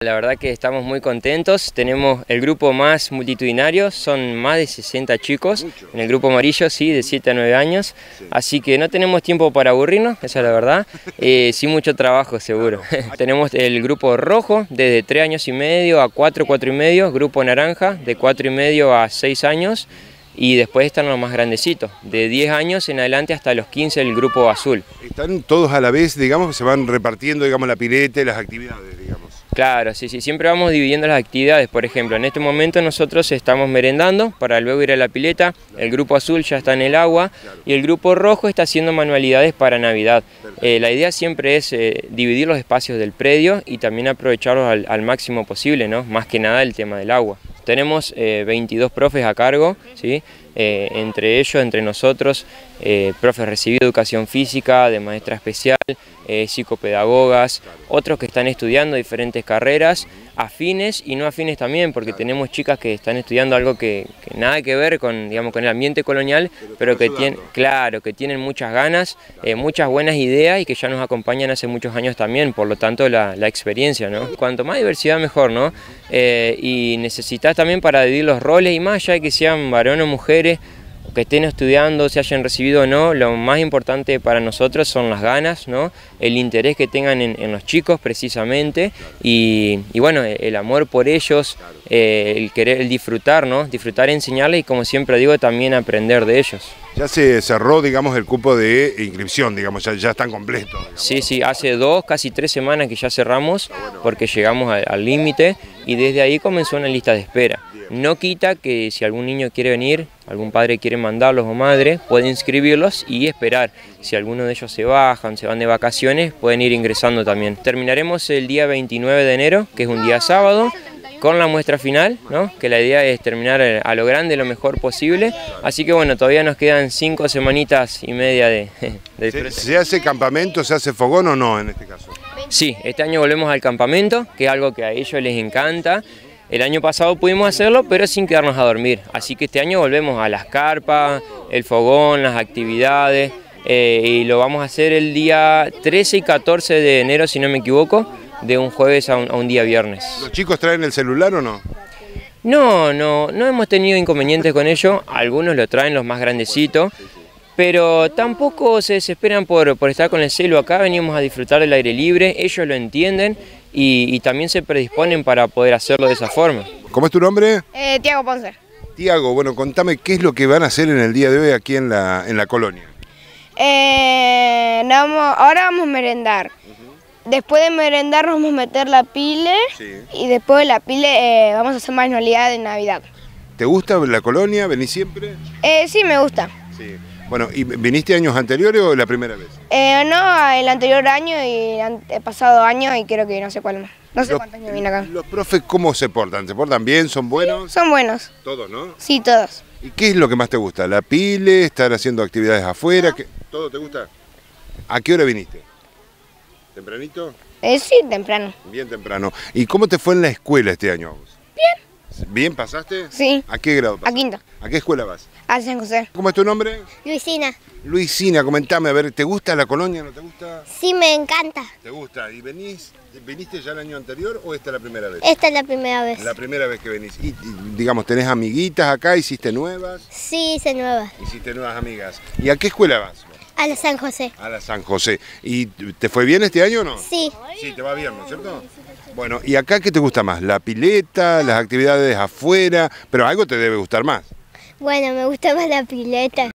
La verdad que estamos muy contentos, tenemos el grupo más multitudinario, son más de 60 chicos, en el grupo amarillo sí, de 7 a 9 años, así que no tenemos tiempo para aburrirnos, esa es la verdad, sí mucho trabajo seguro. Tenemos el grupo rojo, desde 3 años y medio a 4, 4 y medio, grupo naranja, de 4 y medio a 6 años, y después están los más grandecitos, de 10 años en adelante hasta los 15 el grupo azul. ¿Están todos a la vez, digamos, se van repartiendo, digamos, la pileta y las actividades, digamos? Claro, sí, siempre vamos dividiendo las actividades. Por ejemplo, en este momento nosotros estamos merendando para luego ir a la pileta, el grupo azul ya está en el agua y el grupo rojo está haciendo manualidades para Navidad. La idea siempre es dividir los espacios del predio y también aprovecharlos al máximo posible, ¿no? Más que nada el tema del agua. Tenemos 22 profes a cargo, ¿sí? Entre ellos, entre nosotros, profes recibidos de educación física, de maestra especial, psicopedagogas, otros que están estudiando diferentes carreras, afines y no afines también, porque tenemos chicas que están estudiando algo que nada que ver con, digamos, con el ambiente colonial, pero que tienen, claro, que tienen muchas ganas, muchas buenas ideas y que ya nos acompañan hace muchos años también, por lo tanto la experiencia, ¿no? Cuanto más diversidad mejor, ¿no? Y necesitas también para dividir los roles y más allá de que sean varones o mujeres, que estén estudiando, se hayan recibido o no, lo más importante para nosotros son las ganas, ¿no? El interés que tengan en los chicos precisamente y bueno, el amor por ellos, el querer, el disfrutar, ¿no? Disfrutar, enseñarles y como siempre digo, también aprender de ellos. Ya se cerró, digamos, el cupo de inscripción, digamos, ya están completos. Digamos. Sí, hace 2, casi 3 semanas que ya cerramos porque llegamos al límite y desde ahí comenzó una lista de espera. No quita que si algún niño quiere venir, algún padre quiere mandarlos o madre, puede inscribirlos y esperar. Si alguno de ellos se van de vacaciones, pueden ir ingresando también. Terminaremos el día 29 de enero, que es un día sábado, con la muestra final, ¿no? Que la idea es terminar a lo grande, lo mejor posible. Así que bueno, todavía nos quedan 5 semanitas y media de ¿Se hace campamento, se hace fogón o no en este caso? Sí, este año volvemos al campamento, que es algo que a ellos les encanta. El año pasado pudimos hacerlo, pero sin quedarnos a dormir. Así que este año volvemos a las carpas, el fogón, las actividades. Y lo vamos a hacer el día 13 y 14 de enero, si no me equivoco, de un jueves a un día viernes. ¿Los chicos traen el celular o no? No hemos tenido inconvenientes con ello. Algunos lo traen, los más grandecitos. Pero tampoco se desesperan por estar con el celu. Acá venimos a disfrutar del aire libre, ellos lo entienden y también se predisponen para poder hacerlo de esa forma. ¿Cómo es tu nombre? Tiago Ponce. Tiago, bueno, contame qué es lo que van a hacer en el día de hoy aquí en la colonia. Ahora vamos a merendar. Después de merendar nos vamos a meter la pile y después de la pile vamos a hacer manualidades de Navidad. ¿Te gusta la colonia? ¿Venís siempre? Sí, me gusta. Sí. Bueno, ¿y viniste años anteriores o la primera vez? No, el anterior año y el pasado año y creo que no sé cuál más. No sé cuántos años vine acá. ¿Los profes cómo se portan? ¿Se portan bien? ¿Son buenos? Son buenos. Todos, ¿no? Sí, todos. ¿Y qué es lo que más te gusta? ¿La pile? ¿Estar haciendo actividades afuera? ¿Todo te gusta? ¿A qué hora viniste? ¿Tempranito? Sí, temprano. Bien temprano. ¿Y cómo te fue en la escuela este año a vos? Bien. ¿Bien pasaste? Sí. ¿A qué grado pasaste? A quinto. ¿A qué escuela vas? A San José. ¿Cómo es tu nombre? Luisina. Luisina, comentame, a ver, ¿te gusta la colonia? ¿No te gusta? Sí, me encanta. ¿Te gusta? ¿Y viniste ya el año anterior o esta es la primera vez? Esta es la primera vez. La primera vez que venís. Y digamos, ¿tenés amiguitas acá? ¿Hiciste nuevas? Sí, hice nueva. Hiciste nuevas amigas. ¿Y a qué escuela vas? A la San José. A la San José. ¿Y te fue bien este año o no? Sí. Sí, te va bien, ¿no es cierto? Bueno, ¿y acá qué te gusta más? ¿La pileta, las actividades afuera? Pero algo te debe gustar más. Bueno, me gusta más la pileta.